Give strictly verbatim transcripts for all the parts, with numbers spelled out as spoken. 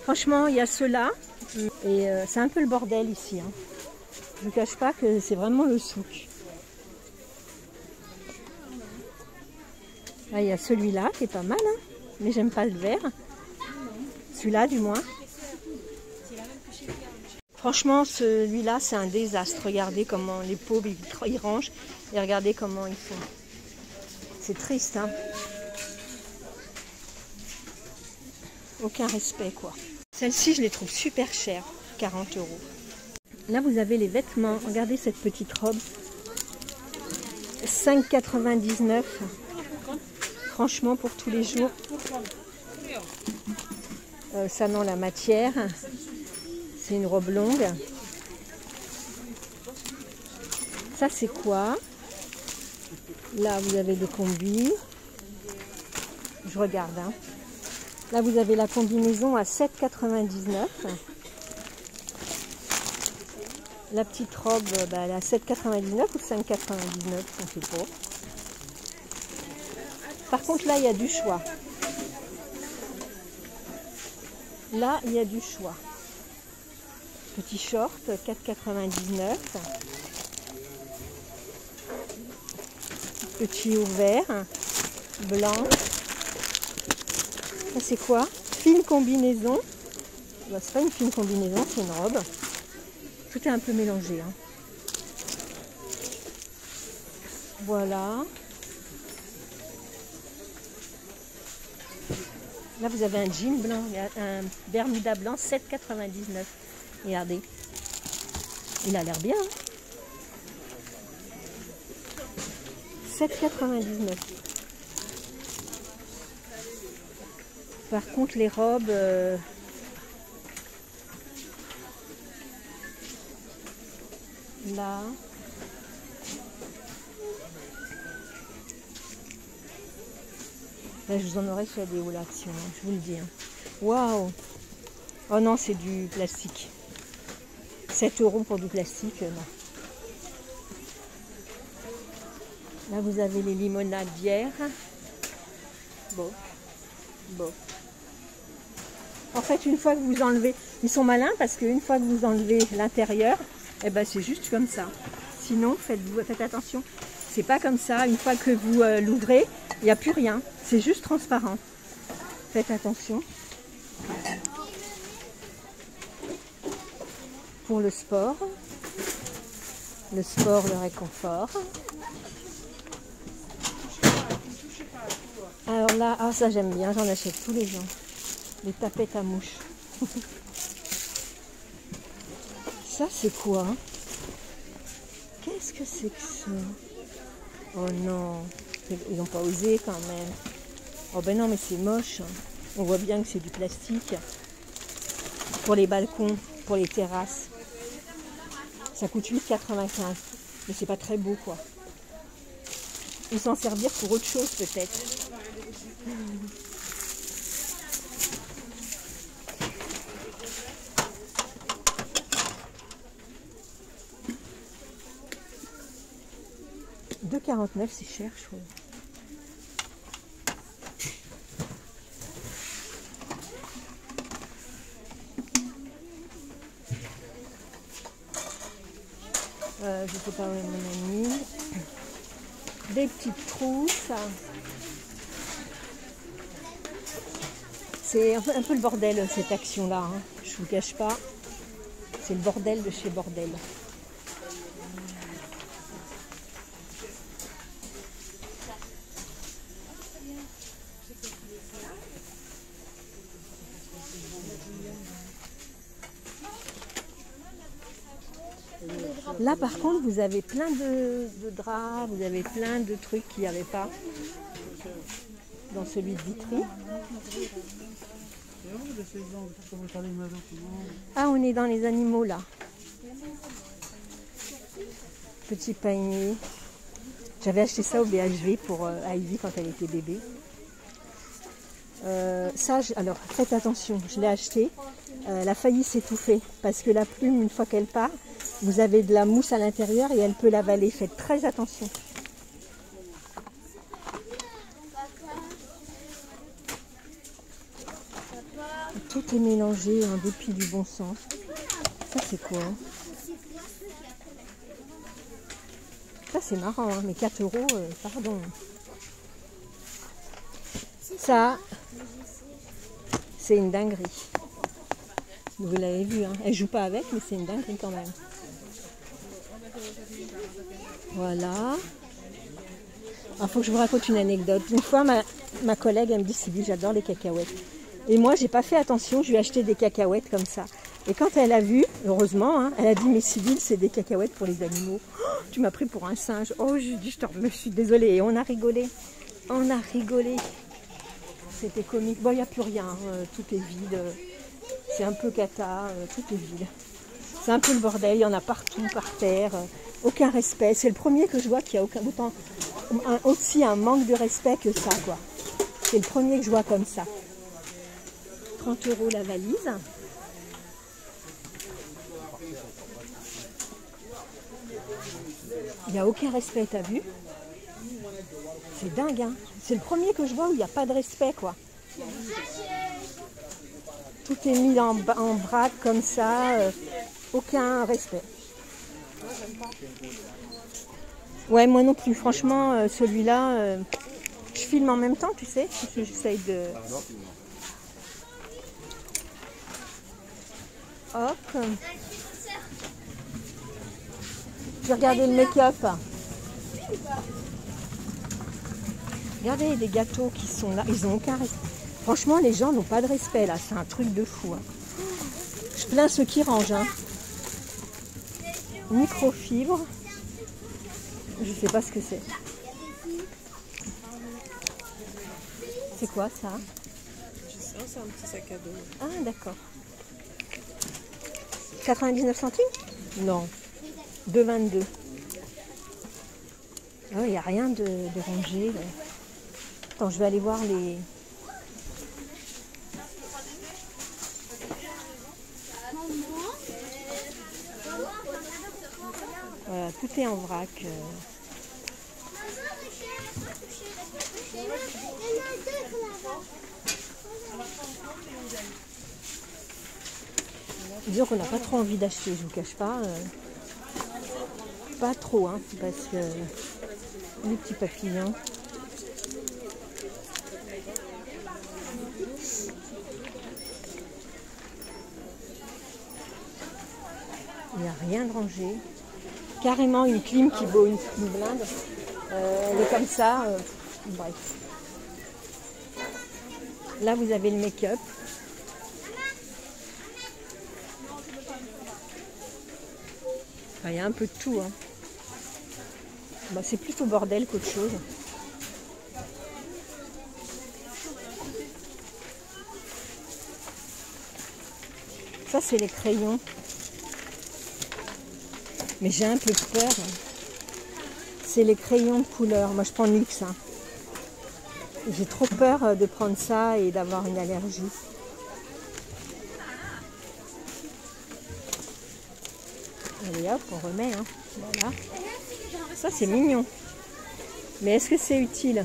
Franchement, il y a ceux-là. Et euh, c'est un peu le bordel ici. Hein. Je ne vous cache pas que c'est vraiment le souk. Là, il y a celui-là qui est pas mal. Hein. Mais j'aime pas le vert. Celui-là, du moins. Franchement, celui-là, c'est un désastre. Regardez comment les pauvres, ils, ils rangent. Et regardez comment ils font. C'est triste, hein. Aucun respect, quoi. Celle-ci, je les trouve super chères. quarante euros. Là, vous avez les vêtements. Regardez cette petite robe. cinq quatre-vingt-dix-neuf. Franchement, pour tous les jours. Euh, ça, non, la matière. C'est une robe longue. Ça, c'est quoi? Là, vous avez des combis. Je regarde. Hein. Là, vous avez la combinaison à sept quatre-vingt-dix-neuf. La petite robe, bah, elle est à sept quatre-vingt-dix-neuf ou cinq quatre-vingt-dix-neuf, on ne sait pas. Par contre, là, il y a du choix. Là, il y a du choix. Petit short, quatre quatre-vingt-dix-neuf. Petit ouvert, blanc. Ça, c'est quoi? Fine combinaison. Bah, c'est pas une fine combinaison, c'est une robe. Tout est un peu mélangé. Hein. Voilà. Là, vous avez un jean blanc, un bermuda blanc, sept quatre-vingt-dix-neuf. Regardez. Il a l'air bien. Hein. sept quatre-vingt-dix-neuf. Par contre, les robes... Euh, là... Là, je vous en aurais fait des hauts là dessus, hein, je vous le dis. Hein. Waouh! Oh non, c'est du plastique. sept euros pour du plastique, euh, non. Là, vous avez les limonades bière. Bon. Bon. En fait, une fois que vous enlevez, ils sont malins parce qu'une fois que vous enlevez l'intérieur, eh ben, c'est juste comme ça. Sinon, faites, faites attention. C'est pas comme ça. Une fois que vous euh, l'ouvrez, il n'y a plus rien. C'est juste transparent. Faites attention. Pour le sport. Le sport, le réconfort. Alors là, ah, ça j'aime bien, j'en achète tous les ans. Les tapettes à mouches. Ça c'est quoi? Qu'est-ce que c'est que ça? Oh non, ils n'ont pas osé quand même. Oh ben non, mais c'est moche. On voit bien que c'est du plastique. Pour les balcons, pour les terrasses. Ça coûte huit quatre-vingt-quinze. Mais c'est pas très beau quoi. Ou s'en servir pour autre chose peut-être. deux quarante-neuf, c'est cher, je trouve. Euh, je sais pas où est mon ami. Des petites trousses. C'est un peu, un peu le bordel cette action-là. Hein. Je vous cache pas. C'est le bordel de chez bordel. Là par contre vous avez plein de, de draps, vous avez plein de trucs qu'il n'y avait pas dans celui de Vitry. Ah, on est dans les animaux là. Petit panier. J'avais acheté ça au B H V pour euh, Ivy quand elle était bébé. Euh, ça, je, alors faites attention, je l'ai acheté. Euh, elle a failli s'étouffer parce que la plume, une fois qu'elle part, vous avez de la mousse à l'intérieur et elle peut l'avaler. Faites très attention. Tout Tout est mélangé en dépit du bon sens. Ça c'est quoi? Ça c'est marrant, hein, mais quatre euros, euh, pardon. Ça, c'est une dinguerie. Vous l'avez vu, hein. Elle joue pas avec, mais c'est une dinguerie quand même. Voilà. Il faut que je vous raconte une anecdote. Une fois, ma, ma collègue, elle me dit, Sybille, j'adore les cacahuètes. Et moi, j'ai pas fait attention, je lui ai acheté des cacahuètes comme ça. Et quand elle a vu, heureusement, hein, elle a dit, mais Sybille, c'est des cacahuètes pour les animaux. Oh, tu m'as pris pour un singe. Oh, je dis, je, te, je suis désolée. Et on a rigolé. On a rigolé. C'était comique. Bon, il n'y a plus rien. Hein. Tout est vide. C'est un peu cata. Tout est vide. C'est un peu le bordel. Il y en a partout, par terre. Aucun respect. C'est le premier que je vois qui a aucun, autant, un, aussi un manque de respect que ça, quoi. C'est le premier que je vois comme ça. trente euros la valise. Il n'y a aucun respect, t'as vu? C'est dingue, hein? C'est le premier que je vois où il n'y a pas de respect, quoi. Tout est mis en, en vrac comme ça. Euh, aucun respect. Ouais, moi non plus. Franchement, euh, celui-là, euh, je filme en même temps, tu sais. J'essaye de... Hop. Je vais regarder le make-up. Regardez les gâteaux qui sont là. Ils n'ont aucun respect. Franchement, les gens n'ont pas de respect là. C'est un truc de fou. Hein. Je plains ceux qui rangent. Hein. Microfibre. Je sais pas ce que c'est. C'est quoi ça? C'est un petit sac à dos. Ah d'accord. quatre-vingt-dix-neuf centimes? Non. deux vingt-deux. Il n'y a rien de, de rangé. Là. Attends, je vais aller voir les... Voilà, tout est en vrac. Euh... Disons qu'on n'a pas trop envie d'acheter, je vous cache pas. Euh... Pas trop, hein, parce que les petits papillons. Il n'y a rien de rangé. Carrément une clim qui vaut une, une blinde. Euh, elle est comme ça. Euh, bref. Là, vous avez le make-up. Enfin, il y a un peu de tout. Hein. Bah, c'est plutôt bordel qu'autre chose. Ça, c'est les crayons. Mais j'ai un peu peur. C'est les crayons de couleur. Moi, je prends Nuxe. Hein. J'ai trop peur de prendre ça et d'avoir une allergie. Allez hop, on remet. Hein. Voilà. Ça, c'est mignon. Mais est-ce que c'est utile?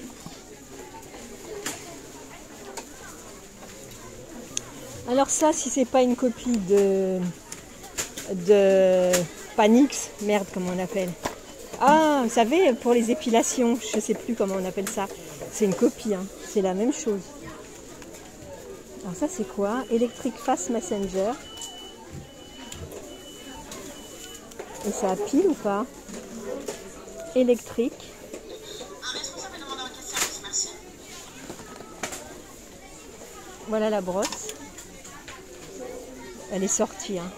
Alors ça, si c'est pas une copie de... de... Panix, merde, comment on appelle. Ah, vous savez, pour les épilations, je sais plus comment on appelle ça. C'est une copie, hein. C'est la même chose. Alors ça, c'est quoi? Electric Fast Messenger. Et ça a pile ou pas? Électrique. Voilà la brosse. Elle est sortie, hein.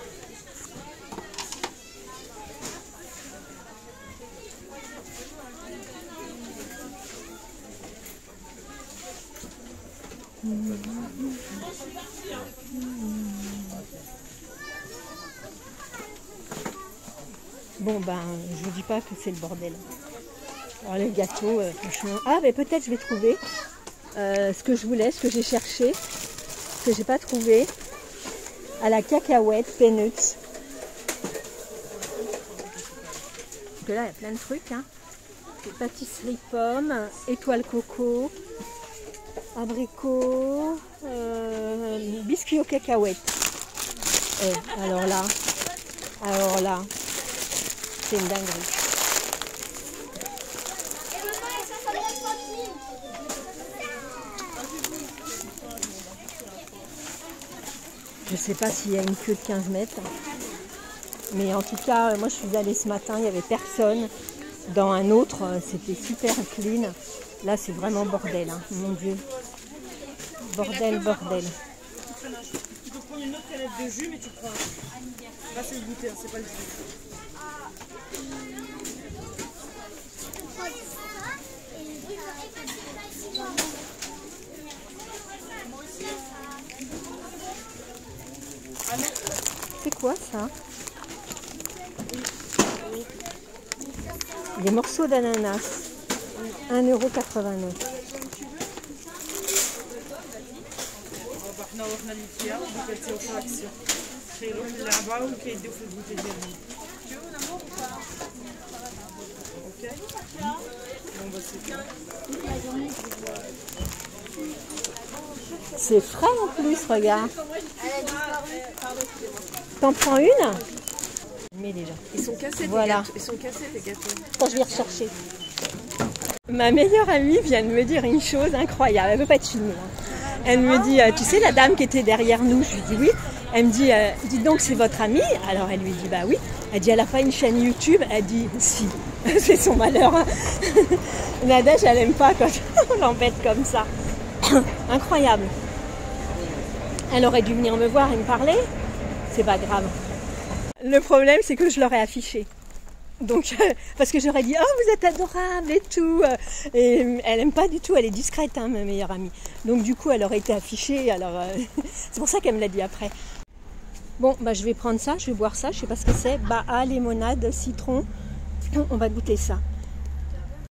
Bon ben, je vous dis pas que c'est le bordel. Alors les gâteaux, euh, franchement... Ah, mais peut-être je vais trouver euh, ce que je voulais, ce que j'ai cherché, ce que j'ai pas trouvé. À la cacahuète, peanuts. Donc là, il y a plein de trucs. Hein. Pâtisserie pomme, étoile coco. abricot, euh, biscuits aux cacahuètes. Eh, alors là, alors là, c'est une dinguerie. Je ne sais pas s'il y a une queue de quinze mètres. Mais en tout cas, moi je suis allée ce matin, il n'y avait personne. Dans un autre, c'était super clean. Là, c'est vraiment bordel, hein, mon Dieu. Bordel, bordel. Tu peux prendre une autre canette de jus, mais tu prends. Là, c'est le goûter, c'est pas le jus. C'est quoi ça? Des morceaux d'ananas. un euro quatre-vingt-neuf. احنا رحنا للكيا وكلتي وفراكسيون خيروح اللعبه وكيديو في البوتي ديالهم اوكي بون بس C'est frais en plus, regarde. T'en prends une? Mais déjà. Ils sont cassés, voilà. Ils sont cassés tes gâteaux. Quand je vais rechercher. Ma meilleure amie vient de me dire une chose incroyable. Elle ne veut pas être filmée. Hein. Elle me dit, tu sais, la dame qui était derrière nous, je lui dis oui. Elle me dit, euh, dites donc, c'est votre amie? Alors elle lui dit, bah oui. Elle dit, elle n'a pas une chaîne YouTube? Elle dit, si. C'est son malheur. Hein. Nadège, elle n'aime pas quand on l'embête comme ça. Incroyable. Elle aurait dû venir me voir et me parler. C'est pas grave. Le problème, c'est que je l'aurais affiché. Donc, euh, parce que j'aurais dit, oh, vous êtes adorable et tout. Et elle aime pas du tout, elle est discrète, hein, ma meilleure amie. Donc, du coup, elle aurait été affichée. Alors, euh, c'est pour ça qu'elle me l'a dit après. Bon, bah, je vais prendre ça, je vais boire ça. Je sais pas ce que c'est. Baha, limonade, citron. On va goûter ça.